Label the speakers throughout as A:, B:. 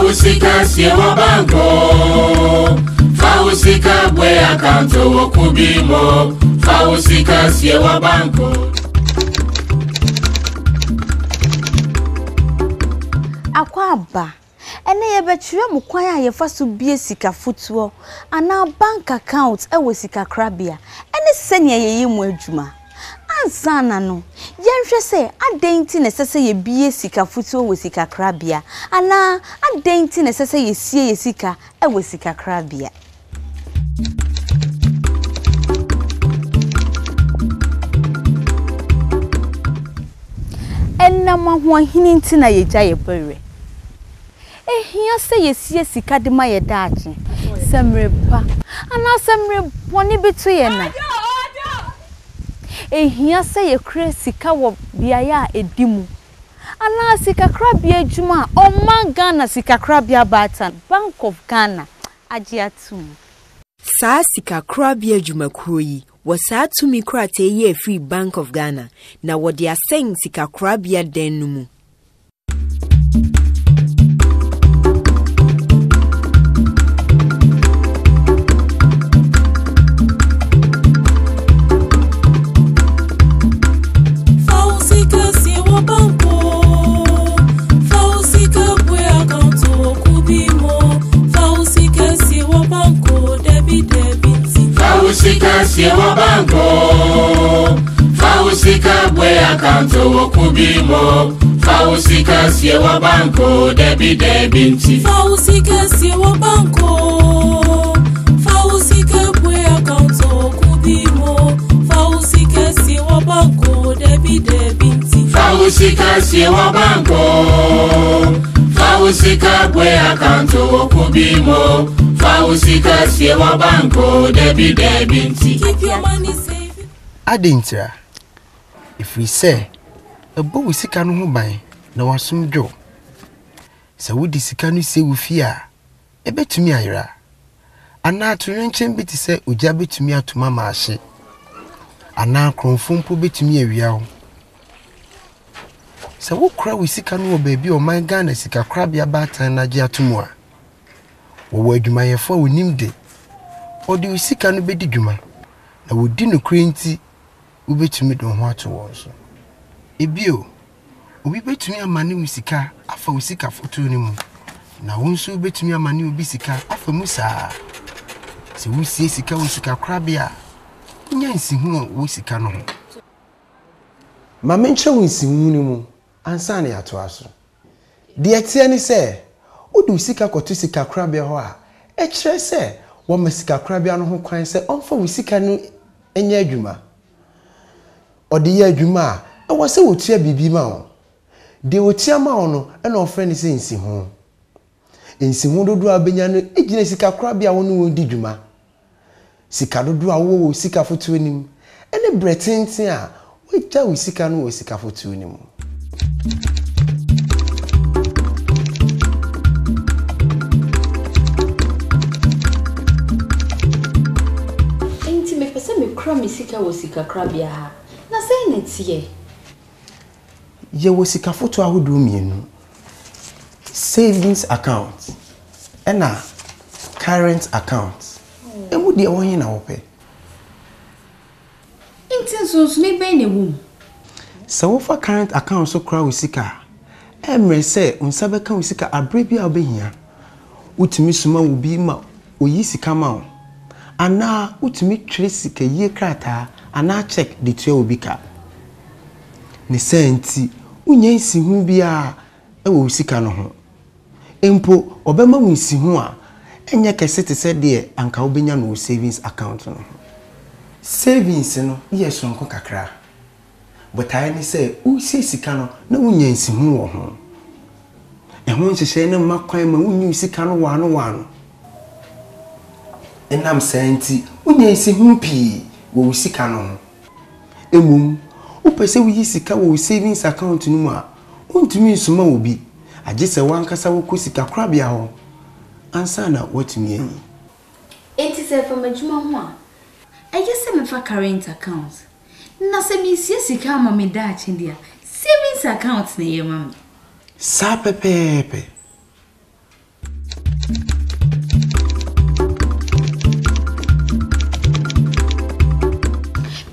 A: Fausika siewa banko. Fausika bwe akanto wokubimo. Fausika siewa banko.
B: Akwaba. Ene yebetwe mu kwan a yefa so bie sika fotuo ana bank account ewe sika krabia ene senya yeyi mu adwuma ansana no yenhwe se adenti ne sese ye bie sika fotuo we sika krabia ana adenti ne sese ye sie ye sika ewe sika krabia enna mahwa hini ntina ye gya ye bere ehia se yesie sika de ma ye daache semrepa ana semre boni betu ye na ehia se ye kre sika wo biaya edimu ana sika krabia adwuma o man Ghana sika krabia batan Bank of Ghana agiatum
C: sa sika krabia adwuma kuyi wo sa tumi krate ye free Bank of Ghana na wo de asen sika krabia den no mu
A: Fausika siewa banko. Fausika bwe akanto wokubimo. Fausika siewa banko debi nti.
D: Fausika siewa banko. Fausika bwe akanto wokubimo. Fausika siewa banko debi nti.
A: Fausika siewa banko. Fausika bwe akanto wokubimo. Fausika siewa banko debi nti.
D: Keep your money safe.
E: Adintra. If we say a boy sika no ho ban na wasum dwo. Se wodi sika no se wofia e betumi ayra. Ana atwenchen beti se ogya betumi atoma maahye. Ana kronfompo betumi awia ho. Se wo kra we sika no baabi o man Ghana sika krabia batan na gye atomo a. Wo adwumayefo a wonimde. Odi we sika no bedi dwuma. Na wodi no krenti wo betumi don ho ato wo so. Ebio obi betumi amane wo sika afa wo sika foto ni mu. Na wo nso betumi amane obi sika afa mu saa. Se wo sie sika wo sika krabia. Nya nsihu wo sika no ho. Ma menche wo nsihu ni mu ansa na yato aso. De etie ni se odu sika koto sika krabia ho a e kire se wo ma sika krabia no ho kwan se onfa wo sika no enya adwuma. Ode ye adwuma a wo se wotua bibi ma wo. De wotua ma wo no e na ofre ni se nsihu. Nsihu dodo abenya no egina sika krabia wo no wo di dwuma. Sika dodo a wo sika foto anim ene bretintin a wo gya wo sika no wo sika foto anim.
B: enti me pese me kra me sika wo sika krabia ha na sei na tie
E: Ye wo sika foto ahodo mienu. Savings account ena current account. Emu de wo hin na wo pe.
B: enti so me ben ne wum
E: Se wo fa current account so kra wo sika emre se unsa beka wo sika abre bi a obehia. Utimi suma wo bi ma oyi sika ma wo. Ana utimi twere sika yie krata ana check de tue obi ka. Ni senti unye nsihu bia e wo sika no ho. Empo obema wo nsihu a enye kese te se de anka obenya no savings account no. Savings no ye sonko kakra. But I ni say usi sika no na unye nsihu wo ho. Ehun hyehyɛ ne makwan ma unyi sika no wano. Enam senti unye nsihu pii wo sika no ho. Emum upese wo sika wo savings account no mu a untumi nsoma obi agye se wankasa wo kosika krabia ho ansa na watumi yi.
B: enti se fa madwuma ho a aye se me fa current account na se me sie sika ma me daache dia savings account na ye ma me
E: Sa pepepe.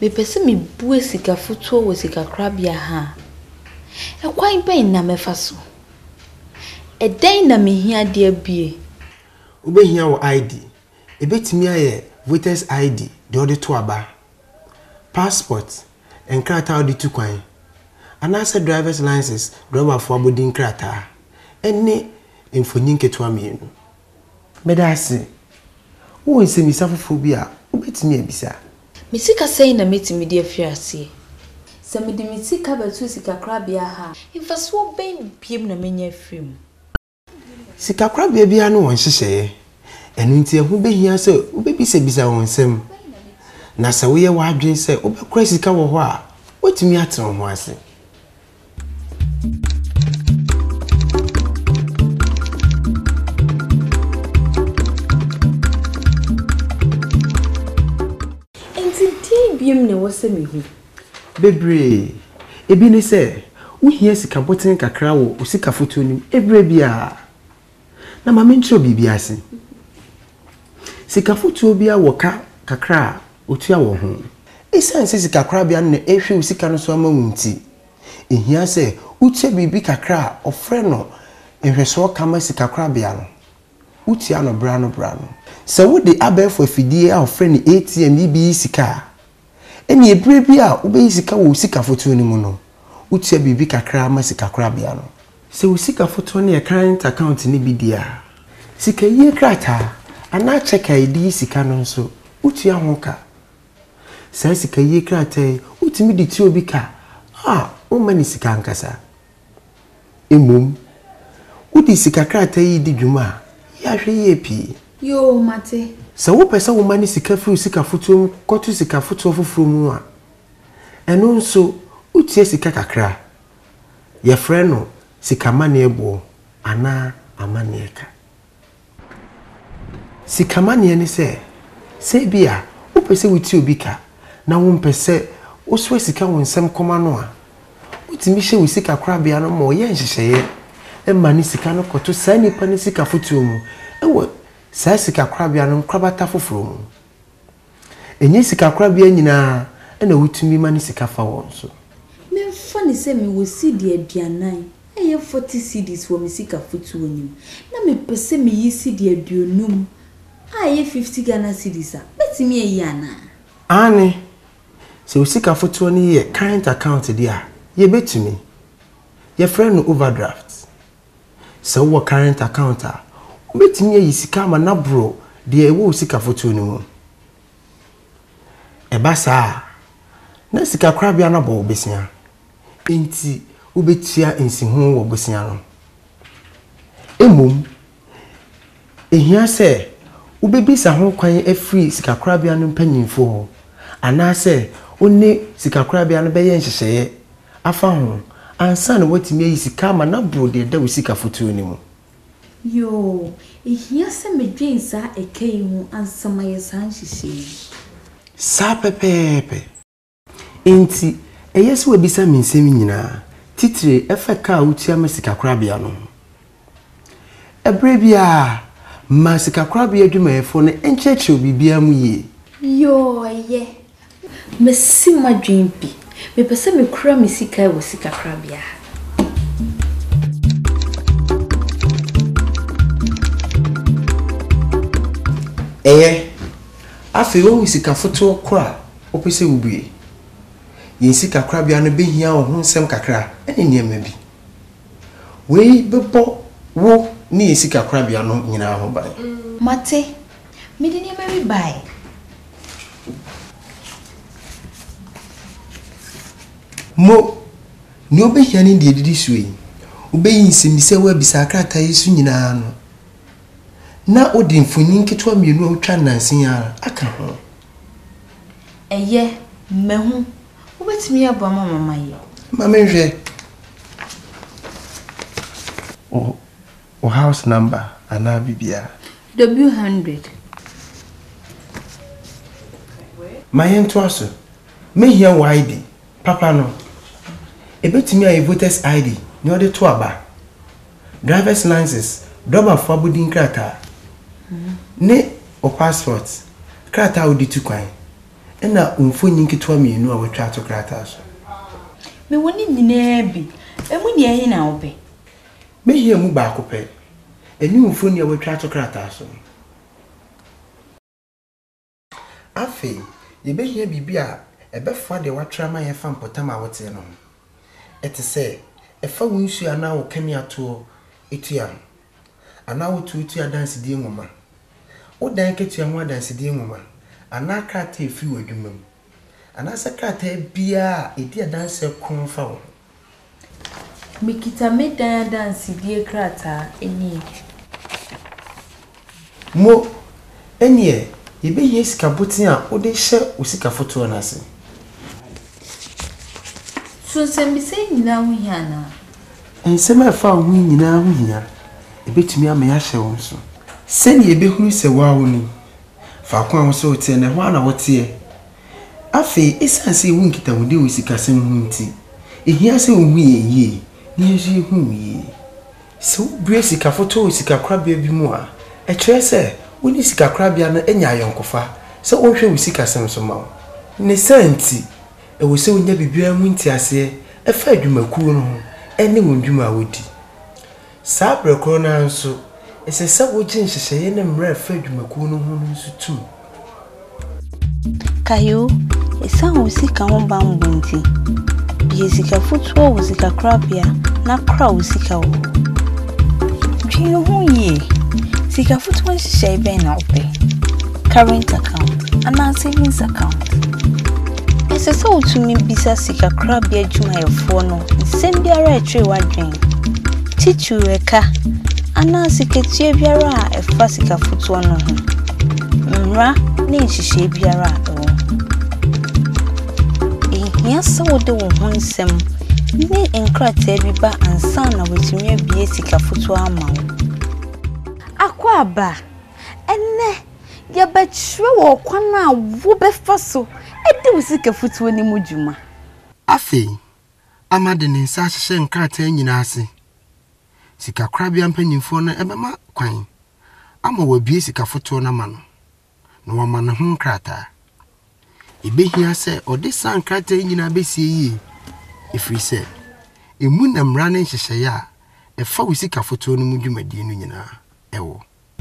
B: me pese me bue sika futuo wo sika krabia ha. E kwan ben na mefa so. E den na me hia de abie.
E: Ubehia wo ID. Ebetimi aye voters ID de ode to aba. Passport enkrata ode tu kwan. Anasa driver's license driver for abodin krata. Enne emfonyin keto amienu. Medase. Wo nse misafofo bi a obetimi abisa.
B: Misika sei na metimi de afiase. Se me de misika betu sika krabia ha. Infaso ben biem na menya afrim.
E: Sika krabia bia no won hyehye. Enu nti ehu behia se obebisa bisa won nsem. Na se wo ye wadwen se obekura sika wo ho a otimi atron ho ase.
B: Biem ne wose me hu
E: bebre ebi ne se wo hia sika boten kakra wo osika foto nim ebre bia na ma mentro bibi ase sika foto bia wo ka kakra otua wo ho esan se sika kakra bia ne ehwe osika no so ama wunti ehia se utie bibi kakra ofre no ehweso kama sika kakra bia no utia no brano se wo de abefo afidie a ofre ne ATM bibi sika eni ebre bia obeyi sika wo sika foto ni mu no utia bibi kakra ma sika kakra bia no se wo sika foto ne current account ni bidia sika yie krata ana check ID sika no nso utia ho ka se sika yie krata utimi di ti obi ka o mani sika nkasa emum udi sika krata yi di dwuma ya hwe ye pi
B: yo mate
E: se wo pesa wo mani sika fru sika foto kotu sika foto foforo mu a eno nso utie sika kakra ye frɛ no sika mane ebo ana amane ka sika mane ne se bia wo pese wuti obi ka na wo mpese wo so sika wo nsem koma no a utimi hye wo sika kra bia no mo ye nhyehyeye e mani sika no koto sa nipa ne sika foto mu ewo sa sika krabia no krabata foforo mu enye sika krabia nyina na wutumi mani sika fa won so
B: me fa ni se me wo CD aduanan eye 40 CDs wo me sika foto nim na me pese me yi CD aduonum eye 50 Ghana CDs a betimi eyi ana
E: ane se wo sika foto ni ye current account dia ye betumi ye friend no overdraft se wo current account a betimi yi sika ma na bro de ewo sika foto ni mu ebasa na sika krabia na bo obesia enti ubetia ensihu wo bosia no emum ehia se ubebisa ho kwan afri sika krabia no mpanyimfo ho ana se one sika krabia no beye nhyehyeye afa ho ansa na watimi yi sika ma na bro de da wo sika foto ni mu
B: yo ehia se medwen sa ekei ho ansama ye san hyehyeye
E: sa pepepe enti eyesi we bisa minsem nyina titire efeka utia masika krabia no ebre bia masika krabia dwumayefo ne encheche obibia mu ye
B: yo ye mesi madwen bi me pese me kura me sika wo sika krabia
E: afi wo sika foto kra opese ubue yensika krabia no behia wo ho nsem kakra ene niam bi we bebo wo ni yensika krabia no nyina ho bai
B: mate me de niam bi bai
E: mo ni obehia ni de didi suyi obeyin semise wa bisa krata yesu nyina no na odi mfonyin ketwa mienu otwa nansen ya aka ho
B: eye mehu obetimi abo mama ye
E: mama nhwe o house number ana bibia
B: W100
E: mayen to aso mehia ID papa no ebetimi ayi voters ID ni ode to aba driver's license double for bodin krata ne o passport krata odi tu kwan Ena umfoni nkitwa mienu a wetwa to krata so.
B: Me woni nyina bi. Emu ne ayi na obe.
E: Me hia mu ba akopɛ. Eni umfoni a wetwa to krata so. Afi, yebehia bibia ebefa de watra ma ye fa mpotam a wote no. Ete se efa wonsu ana wo kani ato etua. Ana wo tutu adanse die nwoma. Wo dan ketua ho adanse die nwoma. Ana krata efi wadwumam. Ana sakrata bia edi adanse konfa wo.
B: Mikita me dan adanse die krata eni.
E: Mo enie yebehia sika botin a wo de hye osika foto na ase.
B: So sembi se nyina ho hia na.
E: Ensema fa ho nyina ho hia. Ebetumi ama ya hye won so. Seni ebehunu se wa wo ni. Fa kwa wo so tie na ho ana wote. Afi esanse wu nkita wo de osika sem hu nti. Ehia se wo hu ye ni yesu hu ye. So bre sika foto osika krabia bi mu a. Ekire se woni sika krabia na enya ayonkofa. Se wonhwe osika sem so ma wo. Ne santi ewo se wonya bibia mu nti ase efa adwumakuo no ho ene wondwuma wodi. Sa brekoro na nso ese se wo gye nhyehyeye ne mra efa adwumakuo no ho nso tu.
B: Kayo, esa wo sika ho bambo nti. Bi sika fotuo wo sika krabia na kra wo sika wo. Dwi ho ye. Sika fotuo nhyehyeye ben na ope. Current account and savings account. Ese se utumi bisa sika krabia adwuma yefo no nsem biara etwe wadwen. Tichu eka ana siketie biara a efa sika fotuo no ho. Mra na nhyehyeye biara a ehia se wode wo ho nsem ne enkrata bi ba ansa na wetumi abie sika fotuo ama wo. Akwa aba enne ya betwe wo kwana wo befa so edi usika futuo ni mujuma.
E: Afi amade ne nsa hye nkrata nyina ase. Sika krabia mpanyimfo na ebema kwan. Ama wabie sika futuo na ma no. Na wama ne ho nkrata. Ebehia se ode san nkrata nyina besie yi. Efri se emu na mra ne hyehyeye a efa usika futuo no mujumadi no nyina ewo.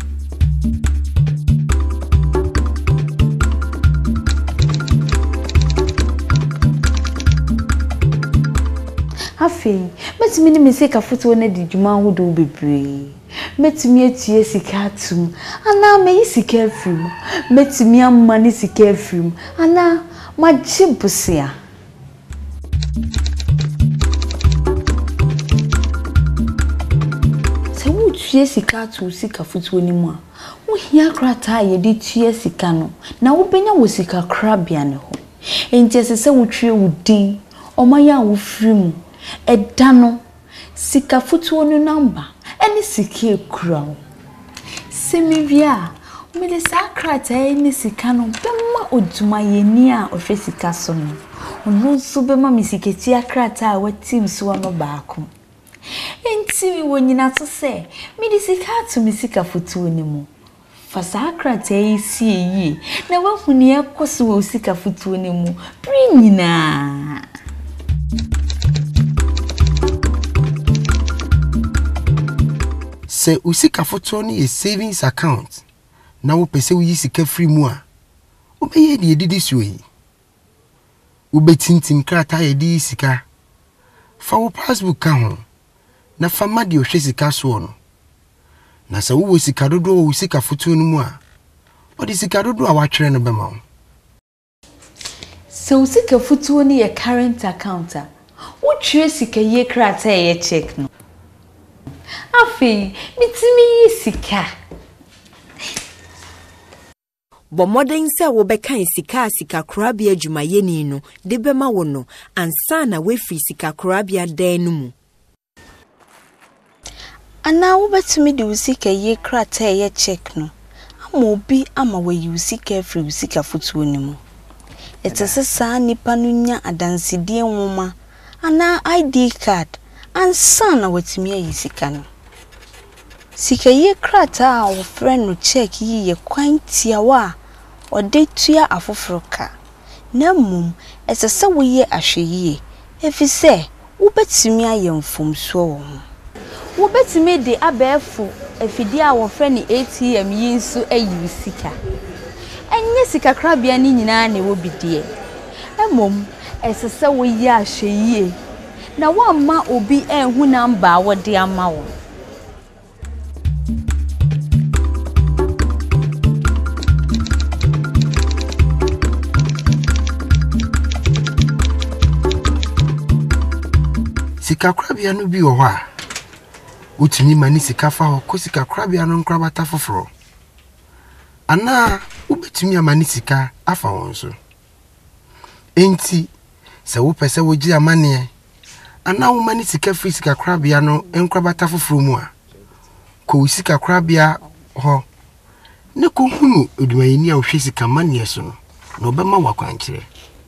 B: Afi, metimi ni misika fotuo na di dwuma hodo bebre. Metimi atie sika atum, ana meyi sika afrim. Metimi amma ni sika afrim, ana magye busia. Se wo tue sika atu sika fotuo ni mu a, wo hia krata ye di tue sika no, na wo benya wo sika krabia ne ho. Enti se wo tue wo din, omaya wo frim. Edano sika futuo no number eni sika ekura semivia mele sakrata eni sika no bema oduma yeni a ohwe sika so no ono so bema misiketi akrata a watim so no baako enti mi wonyina to se mi di sika to mi sika futuo ni mu fa sakrata esi yi na wahuni akoso wo sika futuo ni mu prinyina.
E: Se usika foto ni a savings account na wo pese wo yisika free mu a obeye de edidi so yi wo betintim krata ye di sika fa wo passbook ka ho na fa ma de ohwe sika so no na se wo sika dodo wo sika foto no mu a odi sika dodo a watwere no bema wo
B: se usika foto ni ye current account a wo twe sika ye krata ye check no. Afi, mitimi sika.
C: Bomoden se wo bekan sika krabia adwumayeni no de bema wo no ansa na wefi sika krabia dan no mu.
B: Ana wo betimi de usika ye krata ye check no. Ama obi ama we usika free usika fotuo ni mu. Etese saa nipa no nya adansidie nwoma ana ID card ansa na wetimi ayi sika no. Sika ye krata a wo frɛ no check yi ye kwantia wa ode tua afoforo ka Na mmom esese wo ye ahweyie efise wo betimi ayemfomso wo ho wo betimi de abefo afidi a wo frɛ ni ATM yi nso ayi sika enye sika krabia ni nyina na wo bidie emom esese wo ye ahweyie na wo ma obi enhu namba wo de ama wo
E: sika krabia no bi wo ho a utimi mani sika fa ho ko sika krabia no nkrabata foforo ana ubetimi amani sika afa won so enti se wo pese wo gi amane ana wo mani sika free sika krabia no nkrabata foforo mu a ko sika krabia ho ne ko hunu edumayini a wo hwe sika mane so no na obema wakwankyere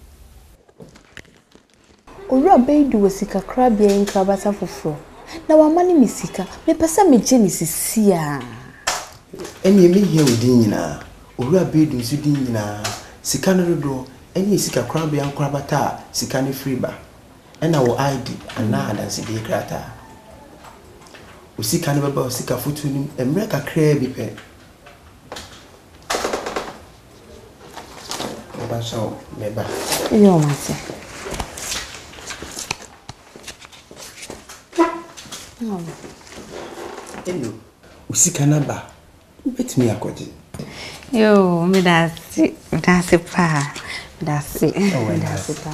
B: Owura beidu wasika krabia nkrabata foforo na wamani misika me pesa me je ni sisia
E: eni emi hia odin nyina owura beidu nso din nyina sika no dodo eni sika krabia nkrabata sika ne free ba ena wo ID ana adanse de krata usika ne baba usika fotu ni emre kakra bi pe baba so meba
B: yo mate
E: hello usika na ba ubetimi akoje
B: yo medasi pa medasi pa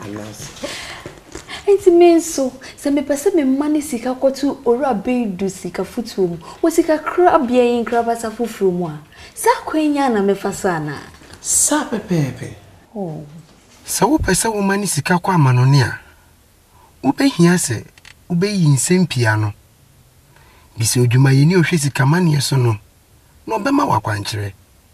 B: enti menso se me pese me mani sika kotu owura beidu sika futuom wo sika krabia yin krabata foforo mu a sa kwanya na me fasa na
E: sa pepepe sa wo pese wo mani sika kwa amanone a ubehia se ubeyi nsempia no bisi odwuma yeni ohwe sika mane so no na obema wakwankyere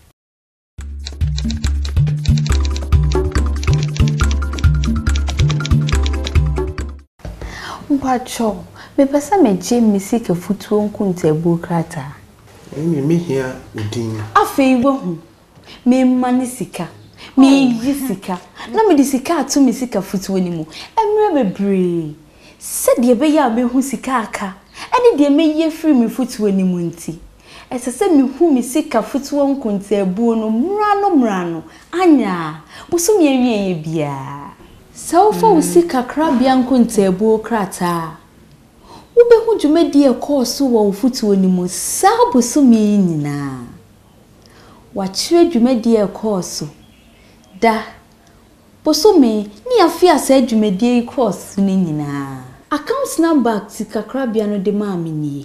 B: mpacho me pesa me je misika futuo nkuntabu krata
E: emi me hia odin
B: afei wo hu me mani sika me yi sika na me di sika atu me sika futuo ni mu emre bebre se de be ya me hu sika aka eni de me ye free me futuo ni mu nti esese me hu me sika futuo nkuntabu no mrano anya busu me awie bia Saufa usika krabia nkuntabu krata ubehu dwumadi e course wo ufutuo ni mu sabo so me nyina wachire dwumadi e course da boso me ni afia sa dwumadi e course ni nyina account number sika krabia no de ma amini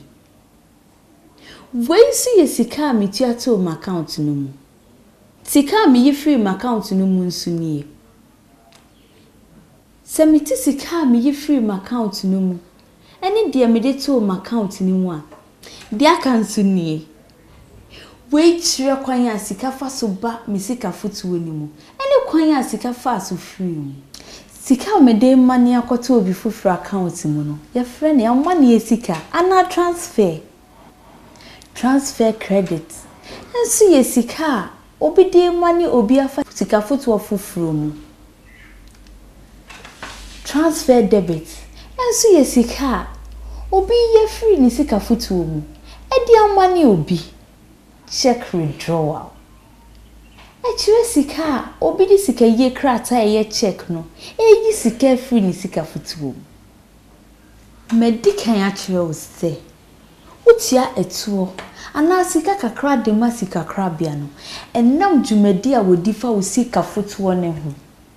B: voice ye sika mi tiato ma account no mu sika mi ye free ma account no mu nsu nie Semiti sika mi ye free my account no mu. Eni dia me de to my account ni mu a. Dia kan so nie. We chire kwan ya sika fa so ba mi sika futuo ni mu. Eni kwan ya sika fa so free mu. Sika me de mani akoto obi fufura account mu no. Ye frɛ ne amani ye sika ana transfer. Transfer credit. Enso ye sika obi de mani obi afa sika futuo fufuro mu. Transfer debit. Enso ye sika obi ye free ni sika futuo mu. Edi amani obi. Check withdrawal. Echire sika obi di sika ye krata ye check no. Eyi sika free ni sika futuo mu. Medican achire o se. Utia etuo. Ana sika kakra de ma sika krabia no. Enam dwumadi a wodi fa wo sika futuo ne ho.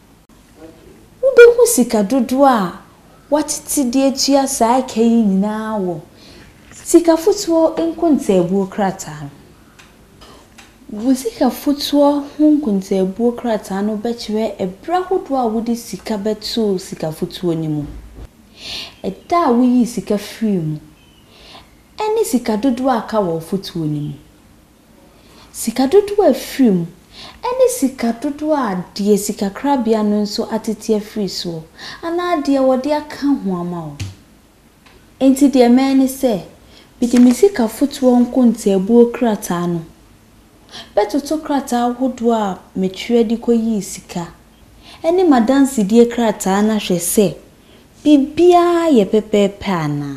B: Ubehu sika dodo a watiti de atua saa kai nyina wo sika futuo nkuntabu krata wo sika futuo nkuntabu krata no bekyere ebra hodo a wodi sika beto sika futuo ni mu eta wo yi sika free mu eni sika dodo aka wo futuo ni mu sika dodo a free mu eni sika dodo a de sika krabia no nso atete free so ana de wode aka ho ama wo enti de mani se bidi misika futuo nkuntabu krata no beto to krata hodo a metwe di koyi sika Eni madansi die krata na hwe se. Bibia ye pepepe ana.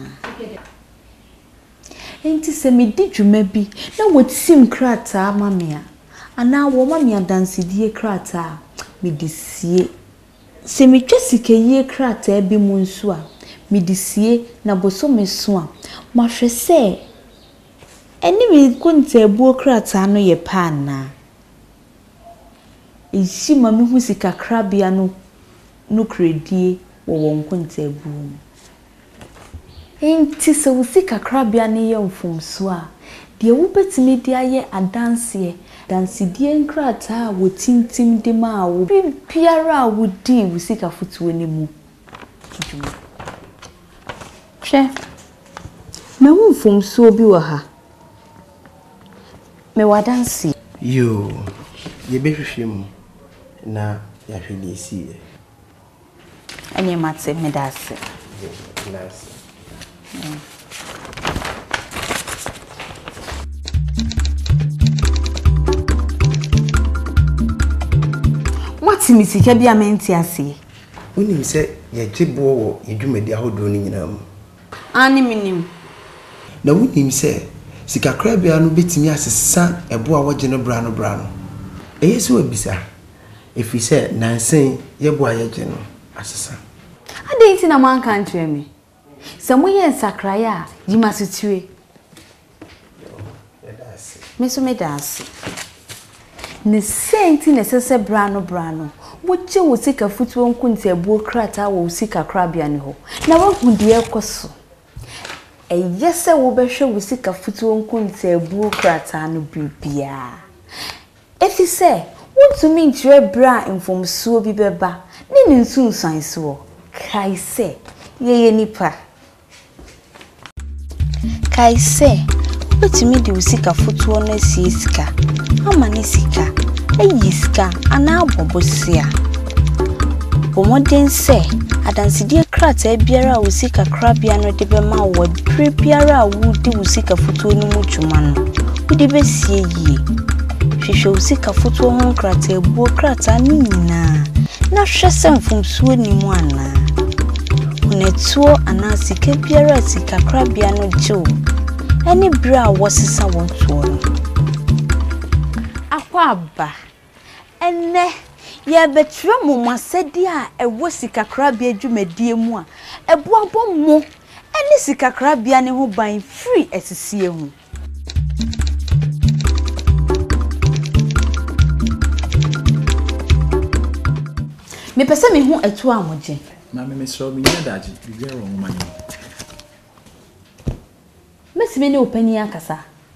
B: Enti se me di dwuma bi na wotim krata mamia. Ana wo mamia dansi die krata me disie. Se me twesike ye krata bi mu nso a me disie na boso me so a ma hwe se. Eni me kunte buo krata no ye pa ana. Ishi mami hu sika krabia no kredie wo won kunte bu. Enti se wo sika krabia ne ye mfumso a de wo betimi de aye adanse dansidie nkrata wo tintim de ma wo biara wo di wo sika futuo ne mu. Hwe me hu mfumso bi wo ha. Me wadanse
E: yo ye behwehwe mu na ya hwede si
B: anye mate me dase.
E: Nice.
B: Wati mi sika bia menti ase.
E: Unim se ye gebo wo edwumadi ahodo ni nyina mu.
B: Ani minim.
E: Na unim se sika krabia no betimi asesa ebo a woje no bra no. Eyesu obisa. Efi se nansen yebo a yeje no asesa.
B: Ade nti na man kan tue me. Se moye nsakraya yima situe. Me dase. Ne senti ne sese brano. Woche wo sika futuo nkunti ebuo krata wo sika krabia ne ho. Na wahu de ekoso. Eyese wo behwe wo sika futuo nkunti ebuo krata no bibia. Efi se wontumi ntire bra infomsuo bi beba. Ni nsunsan so. Kai se yeye nipa. Kai se betimi de usika futuo na sie sika. Ama ne sika. Eyi sika ana abobosia. Bomoden se adansidie krata biara usika krabia no de be ma wo dre biara wo de usika futuo no mu dwuma no. Wo de be sie yie. Hwehwe usika futuo ho krata ebuo krata ni nyina. Na hwese mfumsuo ni mu ana. Unetuo ana sika biara sika krabia no jo. Eni bra wosisa wontuo no. Akwaba. Ene ye betwe mo masedi a ewo sika krabia dwumadie mu a ebo abomo eni sika krabia ne ho ban free esisie hu. Me pese me hu etu amoje.
F: Ma me so me nya daji bibia ro mo mani.
B: Mesime ne opani akasa.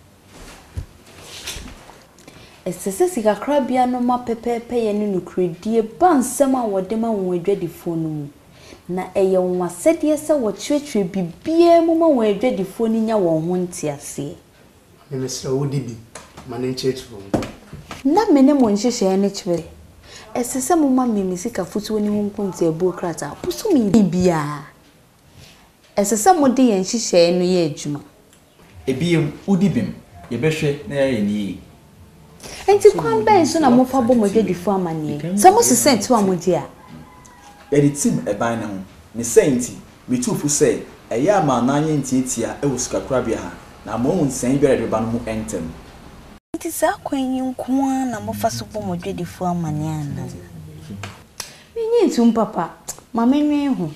B: Esese sika krabia no ma pepepe ye ne nukredie bansem a wode ma won adwadifo no mu. Na eye won asede se wo twetwe bibia mu ma won adwadifo ni nya won ho ntiase.
E: Me sra wo dibi ma ne nchechibo.
B: Na me ne mo nhihye ne kyere. Esese mo ma me sika futuo ni ho nkunti ebu krata. Pusu mi bibia. Esese mo de ye nhihye no ye adwuma.
F: Ebiem udibim ye behwe na ye ni.
B: Enti kwan ben so na mo fa bo mo dwadifo amane. Se mo sesent wa mo dia.
F: Edi tim eban ne ho. Ne senti metufu say eye ama na anye ntiatia e wo sika krabia ha. Na mo nsen biara de ba no mu entem.
B: Enti sa kwan yi nkoa na mo fa so bo mo dwadifo amane ana. Menyi ntum papa, ma menwen ho.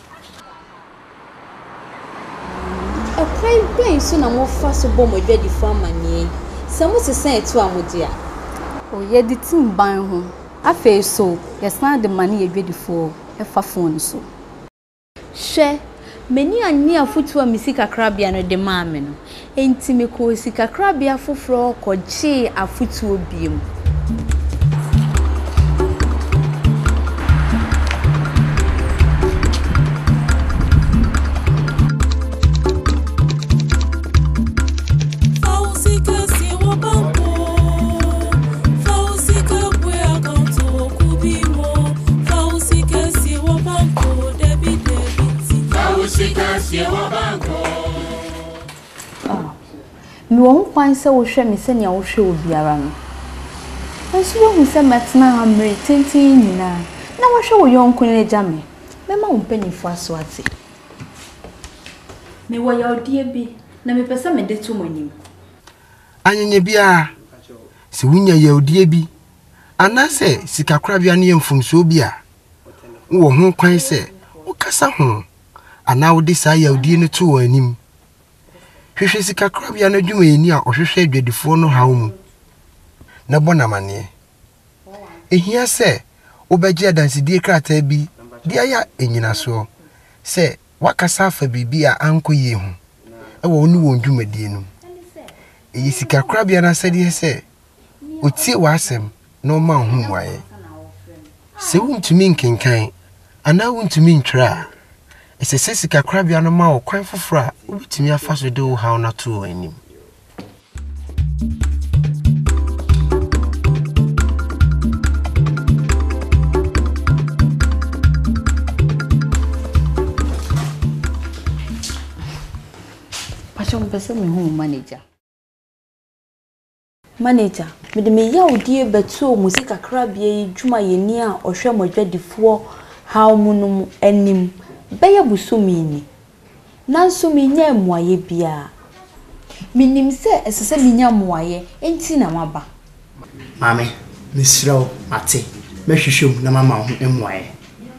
B: Akwan ben so na mo fa so bo mo dwadifo amane. Se mo sesent wa mo dia.
G: O ye di tim ban ho. Afa so, yesan de mani ye dwadifo e fa phone so.
B: Hwe meni ani afutu a misika krabia no de maame no. Enti me ko sika krabia foforo kogye afutu obiem. Me won kwan se wo hwe me se nia wo hwe obiara no. Nso wo hu se metna amre tintin nyina. Na wahwe wo yonko ne jame mema wo mpanifo aso ate me wo yaudie bi na me pesa me de to manim
E: Anyenye bia se wunya yaudie bi anase sikakorabia ne mfumso bi a wo ho kwan se wo kasa ho ana wo de sa yaudie ne to wanim hwehwe sikakorabia no dwuma eni a ohwehwe adwadifo no hawo mu na bona mane ehia se obegye adansidie krata bi dia ya enyina so se wakasa afa bibi a ankoye hu ewo onu won dwumadie no eyi sikakorabia na sede se otie wasem no ma hu waye se wuntumi nkenkan ana wuntumi ntwra esese sikakorabia no ma wo kwan fofora obitumi afa so de wo hawo na to anim
B: Pacho mpese me hu manager me de me yaudie betu musika krabia yi dwuma yeni a ohwe modwadifo haw munum anim beye busumini nanso minya muaye bia minim se esese minya muaye enti na maba
H: mame misrawo ate mehwehwem na mama ho emuaye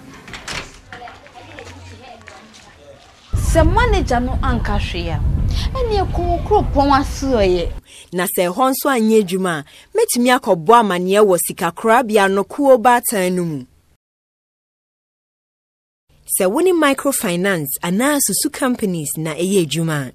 B: se manager no anka hwea eni ekukro pon asoye
C: na se honso anye dwuma metimi akọbọ amane wo sikakorabia no kuo batan no mu se woni microfinance ana susu companies na eye dwuma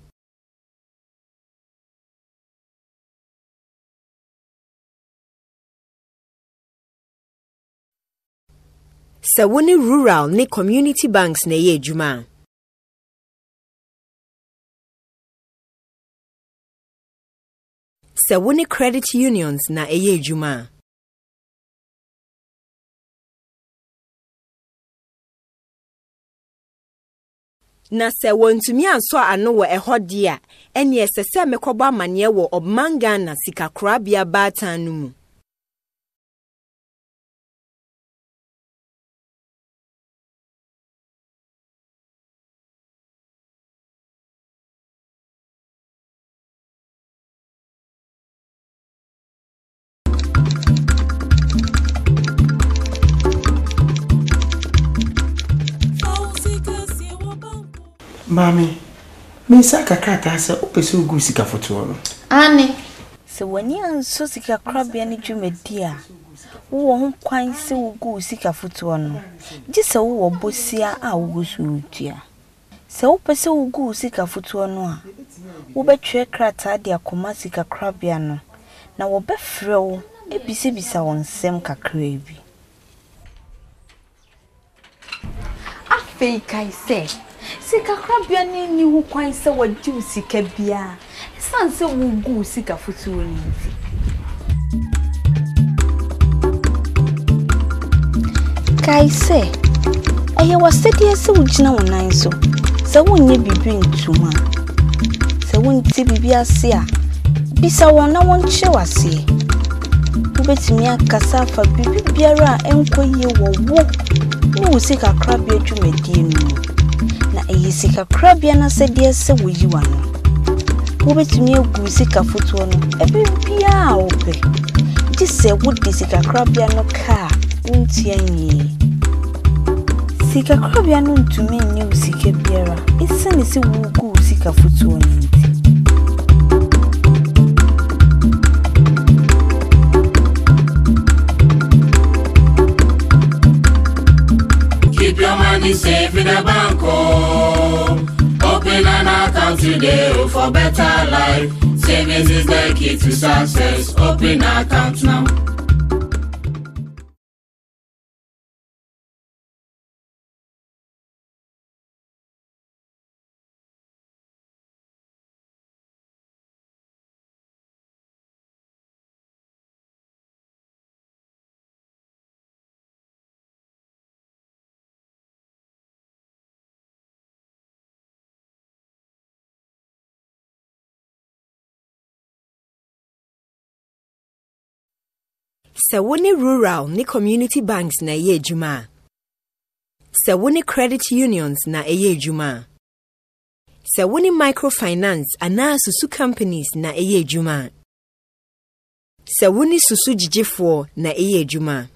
C: se woni rural ni community banks na eye dwuma se woni credit unions na eye dwuma na se wontumi anso ano wo ehode a ene esese mekoba amane wo obmanga na sikakorabia batan no mu
H: Mami, minsa kakata se opese ugu sika foto no.
B: Ane, se wani anso sikakorabia ne dwumadi a wo ho kwan se ugu sika foto no. Ji se wo bosia a wo suutua. Se wo pese ugu sika foto no a wo betwe krata de akoma sikakorabia no na wo befrɛ wo ebisebisa wonsem kakra bi. Afei kai se sikakorabia ni hu kwan se wadi sika bia sanse wugu sika futuo ni nti kai se aye wasedi se wugina wonan so se wonye bibi ntuma se wonti bibi ase a bisa wona wonche wase ubetimi akasa afa bibi biara enkoye wo wo sikakorabia dwumadi no na eyi sikakorabia na sede se woyi wano wo betumi egu sika foto no ebe bia a ope ji se wodi sikakorabia no ka untia nyi sikakorabia no ntumi nyi usike biara isene se wugu sika foto no nti
A: Keep your money safe in the bank. Open an account today for better life. Savings is the key to success. Open an account now.
C: se woni rural ni community banks na eye dwuma Sɛ wo ne credit unions na ɛyɛ adwuma. Sɛ wo ne microfinance anaa susu companies na ɛyɛ adwuma. Sɛ wo ne susu gyigyefoɔ na ɛyɛ adwuma.